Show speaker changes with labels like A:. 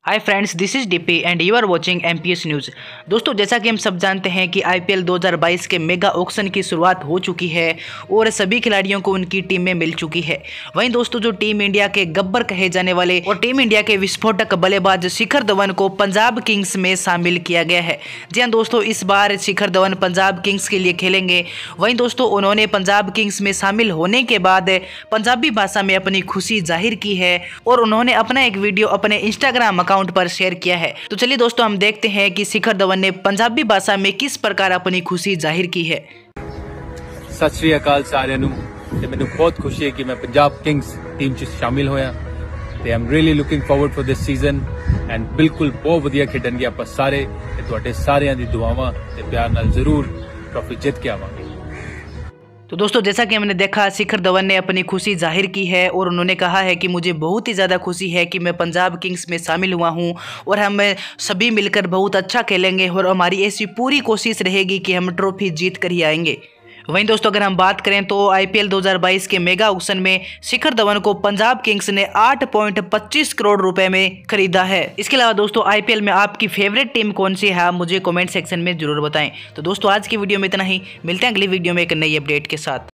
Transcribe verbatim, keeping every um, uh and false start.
A: Hi friends, this is DP and you are watching MPS news. दोस्तों, जैसा कि हम सब जानते हैं कि आईपीएल दो हज़ार बाईस के मेगा ऑक्शन की शुरुआत हो चुकी है और सभी खिलाड़ियों को उनकी टीम में मिल चुकी है। वहीं दोस्तों, जो टीम इंडिया के गब्बर कहे जाने वाले और टीम इंडिया के विस्फोटक बल्लेबाज शिखर धवन को पंजाब किंग्स में शामिल किया गया है। जी हाँ दोस्तों, इस बार शिखर धवन पंजाब किंग्स के लिए खेलेंगे। वहीं दोस्तों, उन्होंने पंजाब किंग्स में शामिल होने के बाद पंजाबी भाषा में अपनी खुशी जाहिर की है और उन्होंने अपना एक वीडियो अपने इंस्टाग्राम अकाउंट पर शेयर किया है। तो चलिए दोस्तों, हम देखते हैं कि शिखर धवन ने पंजाबी भाषा में किस प्रकार अपनी खुशी जाहिर की है।
B: सत श्री अकाल साਰਿਆਂ ਨੂੰ ਤੇ ਮੈਨੂੰ ਬਹੁਤ ਖੁਸ਼ੀ ਹੈ ਕਿ ਮੈਂ ਪੰਜਾਬ ਕਿੰਗਸ ਟੀਮ 'ਚ ਸ਼ਾਮਿਲ ਹੋਇਆ ਤੇ I'm really looking forward for this season and ਬਿਲਕੁਲ ਬਹੁਤ ਵਧੀਆ ਖੇਡਣਗੇ ਆਪਾਂ ਸਾਰੇ ਤੇ ਤੁਹਾਡੇ ਸਾਰਿਆਂ ਦੀ ਦੁਆਵਾਂ ਤੇ ਪਿਆਰ ਨਾਲ ਜ਼ਰੂਰ ਟਰਾਫੀ ਜਿੱਤ ਕੇ ਆਵਾਂਗੇ।
A: तो दोस्तों, जैसा कि हमने देखा, शिखर धवन ने अपनी खुशी जाहिर की है और उन्होंने कहा है कि मुझे बहुत ही ज़्यादा खुशी है कि मैं पंजाब किंग्स में शामिल हुआ हूं और हम सभी मिलकर बहुत अच्छा खेलेंगे और हमारी ऐसी पूरी कोशिश रहेगी कि हम ट्रॉफी जीत कर ही आएंगे। वहीं दोस्तों, अगर हम बात करें तो आईपीएल दो हज़ार बाईस के मेगा ऑक्शन में शिखर धवन को पंजाब किंग्स ने आठ पॉइंट पच्चीस करोड़ रुपए में खरीदा है। इसके अलावा दोस्तों, आईपीएल में आपकी फेवरेट टीम कौन सी है, आप मुझे कमेंट सेक्शन में जरूर बताएं। तो दोस्तों, आज की वीडियो में इतना ही। मिलते हैं अगली वीडियो में एक नई अपडेट के साथ।